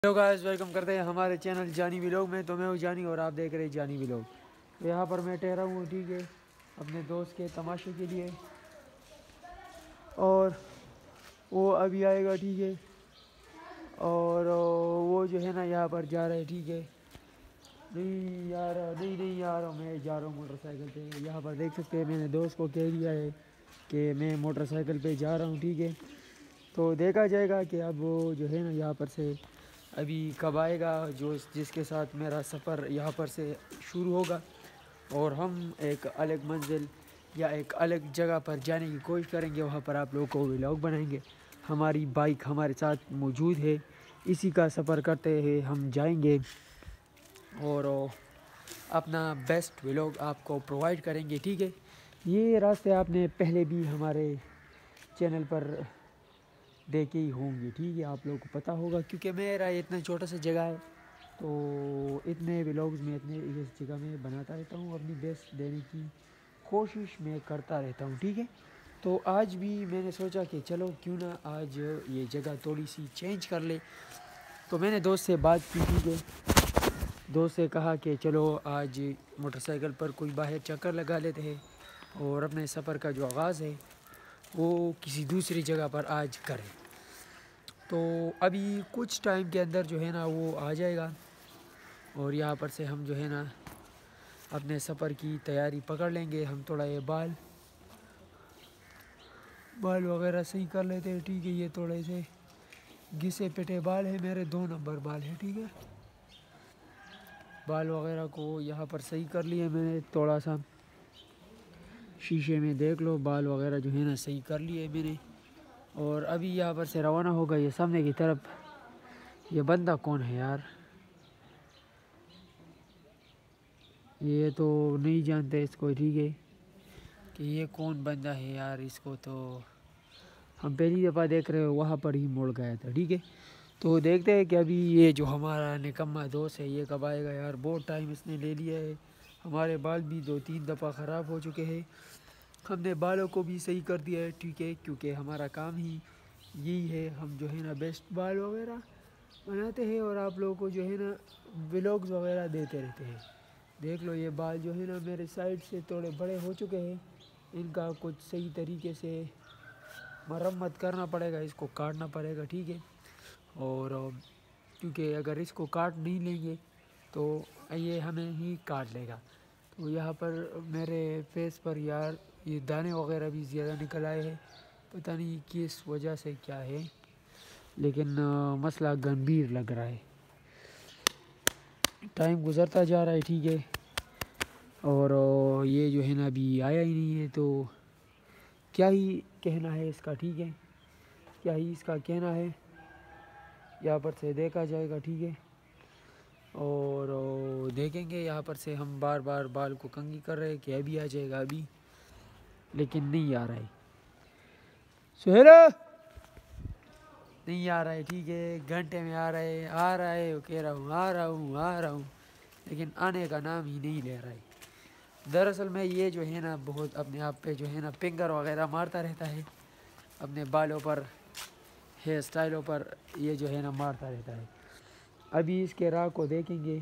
Hello guys, welcome करते हैं हमारे चैनल जानी व्लॉग में। तो मैं हूँ जानी और आप देख रहे हैं जानी व्लॉग। तो यहाँ पर मैं ठहरा हूँ, ठीक है, अपने दोस्त के तमाशे के लिए। और वो अभी आएगा, ठीक है। और वो जो है ना यहाँ पर जा रहा है, ठीक है। नहीं यार, नहीं यार, मैं जा रहा हूँ मोटरसाइकिल पे। यहाँ पर देख सकते हैं, मैंने दोस्त को कह दिया है कि मैं मोटरसाइकिल पे जा रहा हूँ, ठीक है। तो देखा जाएगा कि अब वो जो है ना यहाँ पर से अभी कब आएगा, जो जिसके साथ मेरा सफ़र यहाँ पर से शुरू होगा। और हम एक अलग मंजिल या एक अलग जगह पर जाने की कोशिश करेंगे। वहाँ पर आप लोगों को व्लॉग बनाएंगे। हमारी बाइक हमारे साथ मौजूद है, इसी का सफ़र करते हुए हम जाएंगे और अपना बेस्ट व्लॉग आपको प्रोवाइड करेंगे, ठीक है। ये रास्ते आपने पहले भी हमारे चैनल पर देखे ही होंगे, ठीक है। आप लोगों को पता होगा क्योंकि मेरा इतना छोटा सा जगह है, तो इतने व्लॉग्स में इतने इस जगह में बनाता रहता हूँ। अपनी बेस्ट देने की कोशिश मैं करता रहता हूँ, ठीक है। तो आज भी मैंने सोचा कि चलो क्यों ना आज ये जगह थोड़ी सी चेंज कर ले। तो मैंने दोस्त से बात की, ठीक है। दोस्त से कहा कि चलो आज मोटरसाइकिल पर कोई बाहर चक्कर लगा लेते हैं और अपने सफ़र का जो आगाज़ है वो किसी दूसरी जगह पर आज करें। तो अभी कुछ टाइम के अंदर जो है ना वो आ जाएगा और यहाँ पर से हम जो है ना अपने सफ़र की तैयारी पकड़ लेंगे। हम थोड़ा ये बाल वगैरह सही कर लेते हैं, ठीक है। ये थोड़े से घिसे पिटे बाल है मेरे, 2 नंबर बाल है, ठीक है। बाल वगैरह को यहाँ पर सही कर लिए मैंने, थोड़ा सा शीशे में देख लो, बाल वगैरह जो है ना सही कर लिए मैंने। और अभी यहाँ पर से रवाना होगा ये सामने की तरफ। ये बंदा कौन है यार, ये तो नहीं जानते इसको, ठीक है, कि ये कौन बंदा है यार। इसको तो हम पहली दफ़ा देख रहे हो, वहाँ पर ही मुड़ गया था, ठीक है। तो देखते हैं कि अभी ये जो हमारा निकम्मा दोस्त है ये कब आएगा यार। बहुत टाइम इसने ले लिया है। हमारे बाल भी 2-3 दफ़ा ख़राब हो चुके हैं। हमने बालों को भी सही कर दिया है, ठीक है, क्योंकि हमारा काम ही यही है। हम जो है ना बेस्ट बाल वगैरह बनाते हैं और आप लोगों को जो है ना व्लॉग्स वगैरह देते रहते हैं। देख लो, ये बाल जो है ना मेरे साइड से थोड़े बड़े हो चुके हैं। इनका कुछ सही तरीके से मरम्मत करना पड़ेगा, इसको काटना पड़ेगा, ठीक है। और क्योंकि अगर इसको काट नहीं लेंगे तो ये हमें ही काट लेगा। तो यहाँ पर मेरे फेस पर यार ये दाने वगैरह भी ज़्यादा निकल आए हैं, पता नहीं किस वजह से, क्या है, लेकिन मसला गंभीर लग रहा है। टाइम गुज़रता जा रहा है, ठीक है। और ये जो है ना अभी आया ही नहीं है, तो क्या ही कहना है इसका, ठीक है, क्या ही इसका कहना है। यहाँ पर से देखा जाएगा, ठीक है। और देखेंगे, यहाँ पर से हम बार बार बाल को कंघी कर रहे हैं कि अभी आ जाएगा अभी, लेकिन नहीं आ रहा है। सुहेरा नहीं आ रहा है, ठीक है। घंटे में आ रहा है, वो कह रहा हूँ आ रहा हूँ, लेकिन आने का नाम ही नहीं ले रहा है। दरअसल में ये जो है ना बहुत अपने आप पे जो है ना फिंगर वगैरह मारता रहता है, अपने बालों पर, हेयर स्टाइलों पर ये जो है ना मारता रहता है। अभी इसके राह को देखेंगे,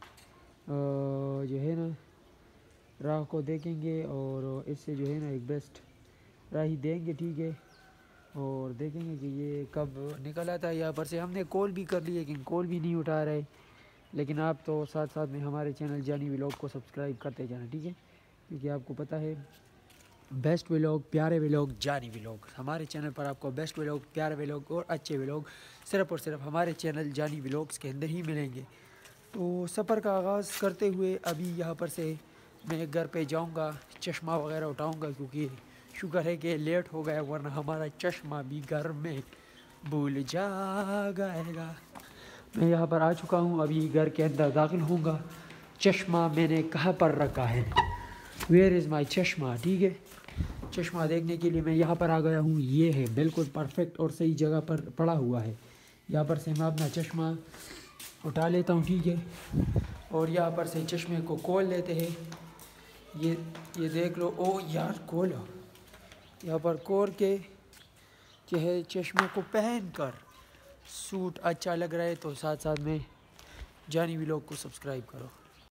जो है ना राह को देखेंगे और इससे जो है ना एक बेस्ट राह ही देंगे, ठीक है। और देखेंगे कि ये कब निकल आता है। यहाँ पर से हमने कॉल भी कर ली, लेकिन कॉल भी नहीं उठा रहे। लेकिन आप तो साथ साथ में हमारे चैनल जानी व्लॉग को सब्सक्राइब करते जाना, ठीक है, क्योंकि आपको पता है बेस्ट व्लॉग, प्यारे व्लॉग, जानी व्लॉग। हमारे चैनल पर आपको बेस्ट व्लॉग, प्यारे व्लॉग और अच्छे व्लॉग सिर्फ़ और सिर्फ हमारे चैनल जानी व्लॉग्स के अंदर ही मिलेंगे। तो सफ़र का आगाज़ करते हुए अभी यहाँ पर से मैं घर पे जाऊँगा, चश्मा वगैरह उठाऊँगा, क्योंकि शुक्र है कि लेट हो गया, वरना हमारा चश्मा भी घर में भूल जाएगा। मैं यहाँ पर आ चुका हूँ, अभी घर के अंदर दाखिल होऊंगा। चश्मा मैंने कहाँ पर रखा है, वेयर इज़ माई चश्मा, ठीक है। चश्मा देखने के लिए मैं यहाँ पर आ गया हूँ। ये है बिल्कुल परफेक्ट और सही जगह पर पड़ा हुआ है। यहाँ पर से मैं अपना चश्मा उठा लेता हूँ, ठीक है। और यहाँ पर से चश्मे को खोल लेते हैं। ये देख लो, ओ यार खोलो। यहाँ पर खोल के जो है चश्मे को पहन कर सूट अच्छा लग रहा है तो साथ साथ में जानी व्लॉग को सब्सक्राइब करो।